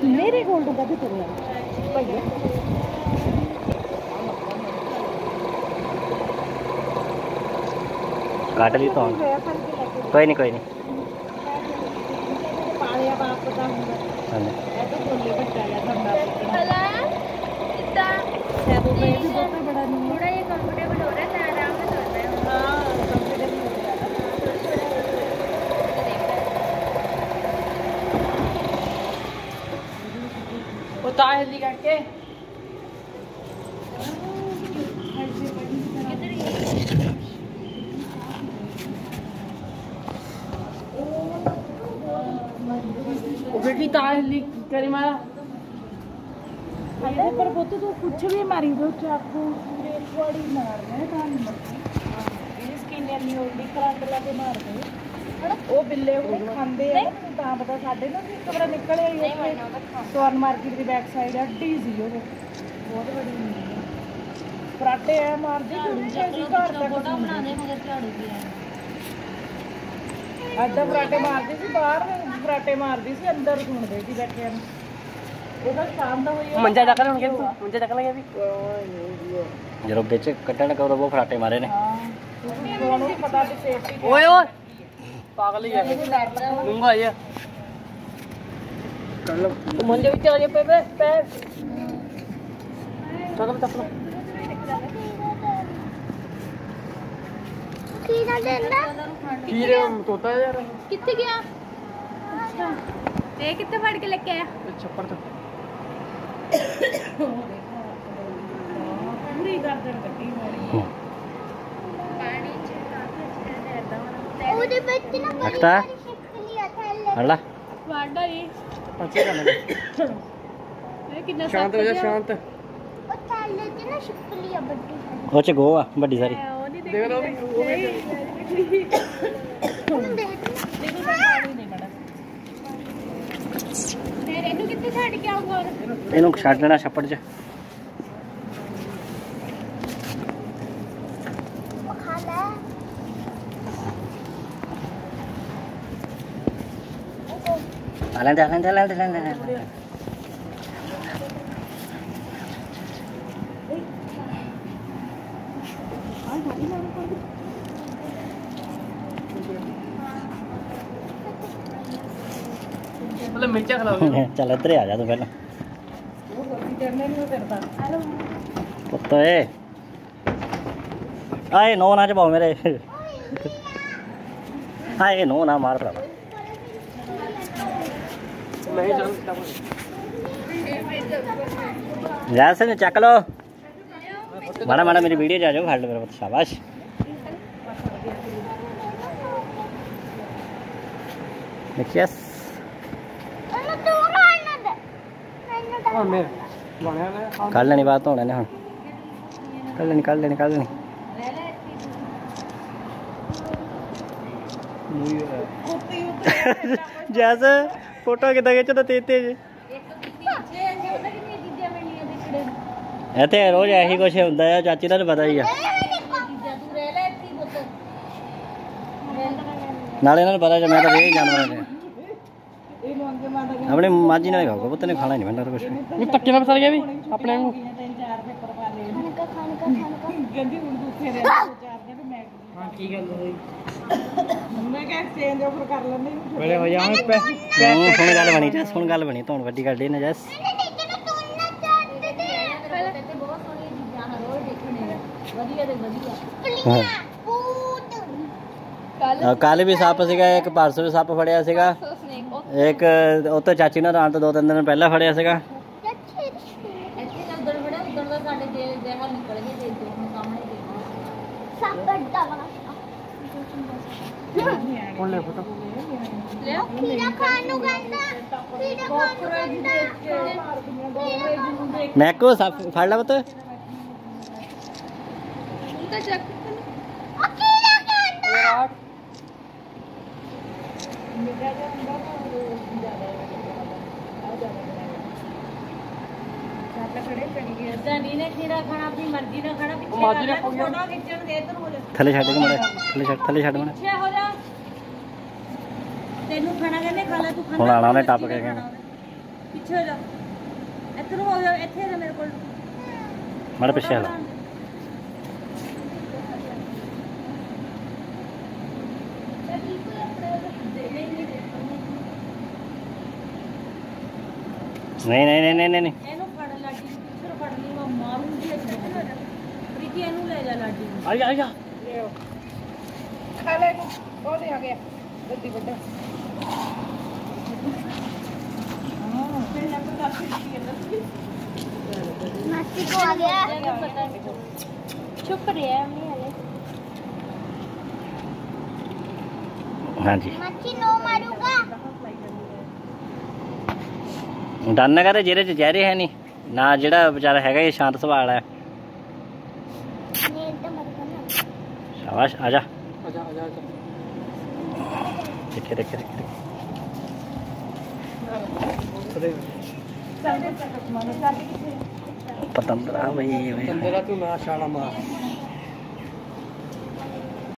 मेरे कोल तो कभी तुरिया भैया काट ली तो कोई नहीं कोई नहीं पालिया बाप पता होगा ये तो बोले बच्चा या ठंडा भला इतना है तो ये भी बहुत बड़ा नहीं थोड़ा ये कंफर्टेबल हो रहा है आराम से चल रहा है हां कंफर्टेबल हो रहा है वो ताहिली करके बेटी ताहिली करी मारा अरे पर वो तो कुछ भी मारी दो चाकू एक बड़ी मार रहे कान में इसकी नैनी ओडी करंट लगे मार दे वो बिल्ले वो खांदे हैं ਤਾਂ ਪਤਾ ਸਾਡੇ ਨਾ ਕਬਰਾ ਨਿਕਲੇ ਆਈ ਸਵਰਨ ਮਾਰਕੀਟ ਦੀ ਬੈਕ ਸਾਈਡ ਅੱਡੀ ਸੀ ਉਹ ਬਹੁਤ ਬੜੀ ਫਰਾਟੇ ਆ ਮਾਰਦੀ ਕੁੜੀ ਸੀ ਘਰ ਤੱਕ ਫੋਟੋ ਬਣਾਉਂਦੇ ਮਗਰ ਝਾੜੂ ਵੀ ਆ ਅੱਧਾ ਫਰਾਟੇ ਮਾਰਦੀ ਸੀ ਬਾਹਰ ਫਰਾਟੇ ਮਾਰਦੀ ਸੀ ਅੰਦਰ ਸੁਣਦੇ ਸੀ ਬੈਠੇ ਨੂੰ ਉਹਦਾ ਸ਼ਾਮ ਦਾ ਹੋਈ ਮੰਜਾ ਚੱਕ ਲੈ ਹੁਣ ਮੰਜਾ ਚੱਕ ਲੈ ਵੀ ਜਦੋਂ ਵਿੱਚ ਕੱਟਣ ਕੋ ਉਹ ਫਰਾਟੇ ਮਾਰੇ ਨੇ ਉਹਨੂੰ ਪਤਾ ਵੀ ਸੇਫਟੀ ਓਏ ਓਏ पागल ही है लूंगा ये कर लो तो मंजे ਵਿੱਚ ਆ ਜਾ पे चलो चलो खीरा देना खीरे तोता यार कितने गया अच्छा ये कितने फाड़ के लेके आया छप्पर तो पूरी गर्दन कटी मारी पानी ਉਹਦੇ ਵਿੱਚ ਨਾ ਬੜੀ ਛਿਪਕਲੀ ਆ ਥੱਲੇ ਹੜਲਾ ਵਾਡਾ ਇਹ ਪੱਛੇ ਕਰਨਾ ਇਹ ਕਿੰਨਾ ਸ਼ਾਂਤ ਹੋ ਜਾ ਸ਼ਾਂਤ ਉਹ ਥੱਲੇ ਤੇ ਨਾ ਛਿਪਕਲੀ ਆ ਵੱਡੀ ਉਹ ਚ ਗੋ ਆ ਵੱਡੀ ਸਾਰੀ ਦੇਖ ਲਓ ਵੀ ਉਹ ਵੀ ਦੇਖੋ ਪਾਣੀ ਨਹੀਂ ਬੜਾ ਫਿਰ ਇਹਨੂੰ ਕਿੱਥੇ ਛੱਡ ਕੇ ਆਉਂਗਾ ਇਹਨੂੰ ਛੱਡ ਲੈਣਾ ਛੱਪੜ ਚ ਉਹ ਖਾ ਲੈ Alan. मतलब मिर्चा खिलाओगे चल इधर आ जा तू पहले पुत्त आए नो ना चबाओ मेरे आए नो ना मार भरा जैसे ने चक लो माड़ा माड़ा मेरी वीडियो जा जाओ फड़ लो मेरा पुत्त शाबाश देखिए कर लेनी बात होने ने कर लेनी जैसे फोटो कितना खिंचता तेज ਇੱਥੇ ਰੋਜ਼ ਇਹੀ ਕੁਛ ਹੁੰਦਾ ਆ ਚਾਚੀ ਦਾ ਪਤਾ ਹੀ ਆ ਨਾਲੇ ਇਹਨਾਂ ਨੂੰ ਪਤਾ ਮੈਂ ਤਾਂ ਵੇਖ ਜਾਨਵਰਾਂ ਨੇ ਆਪਣੇ ਮਾਝੀ ਨਾਲ ਖਾਊਗਾ ਪੁੱਤ ਨੇ ਖਾਣਾ ਨਹੀਂ ਮੈਨੂੰ ਕੁਛ ਨਹੀਂ ਪੱਕੇ ਨਾਲ ਫਸਲ ਗਿਆ ਵੀ ਆਪਣੇ ਨੂੰ ਹਾਂ ਕੀ ਗੱਲ ਹੋਈ ਮੈਂ ਕਿਹਾ ਐਕਸਚੇਂਜ ਆਫਰ ਕਰ ਲੈਂਦੇ ਵੇਲੇ ਹੋ ਜਾਵਾਂ ਸੁਣ ਗੱਲ ਬਣੀ ਧੌਣ ਵੱਡੀ ਕੱਢੀ ਨਾ ਜੈਸ ਕੱਲ ਵੀ ਸੱਪ ਸੀਗਾ ਇੱਕ ਪਰਸੋਂ ਵੀ ਸੱਪ ਫੜਿਆ ਸੀਗਾ ਇੱਕ ਉੱਥੇ ਚਾਚੀ ਨਾਲ ਆਉਣ ਤੋਂ 2-3 ਦਿਨ ਪਹਿਲਾਂ ਫੜਿਆ ਸੀਗਾ ਮੈਂ ਕੋ ਸੱਪ ਫੜ ਲਾ ਪੁੱਤ थले छड़ मड़ा थले छड़ मड़ा ਹੁਣ ਆਣਾ ਨੇ ਟੱਪ ਕੇ ਪਿੱਛੇ ਹੋ ਜਾ ਇੱਧਰ ਹੋ ਜਾ ਇੱਥੇ ਆ ਜਾ ਮੇਰੇ ਕੋਲ ਮਾੜਾ ਪਿੱਛੇ ਆ ਲੈ। ਨਹੀਂ ਨਹੀਂ ਨਹੀਂ ਨਹੀਂ ਨਹੀਂ ਇਹਨੂੰ ਫੜ ਲਾਡੀ ਫਿਰ ਫੜ ਲਈ ਮੈਂ ਮਾਰੂੰਗੀ ਪ੍ਰੀਤੀ ਇਹਨੂੰ ਲੈ ਜਾ ਲਾਡੀ ਨੂੰ ਆ ਜਾ ਆ ਜਾ ਲਿਓ ਖਾ ਲੈ ਇਹਨੂੰ ਉਹਦੇ ਆ ਗਿਆ ਗੱਡੀ ਵੱਡਾ ਹਾਂ ਫਿਰ ਲੱਗ ਕਰ ਦਿੱਤੀ ਹੈ मासी को आ गया पता नहीं चुप रहे हमने हले हाँ जी मासी नो मारूंगा ਡਰ ਨਾ ਕਰੇ ਜਿਹੜੇ ਚ ਜ਼ਹਿਰੇ ਹੈ ਨਹੀਂ ਨਾ ਜਿਹੜਾ ਵਿਚਾਰਾ ਹੈਗਾ ਇਹ ਸ਼ਾਂਤ ਸੁਭਾਅ ਹੈ ਸ਼ਾਬਾਸ਼ ਆ ਜਾ ਦੇਖੇ ਦੇਖੇ ਦੇਖੇ ਪਤੰਦਰਾ ਬਈ ਤੰਦਰਾ ਤੂੰ ਨਾ ਛਾਲਾ ਮਾਰ